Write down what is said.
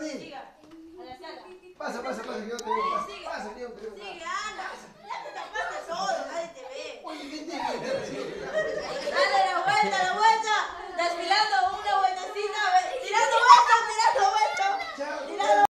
Fanny. Siga. A la sala. Pasa, que yo te veo. Pasa, que yo te veo. Sigue, anda. Ya te tapaste todo, nadie te ve. Oye, ¿quién tiene que ver?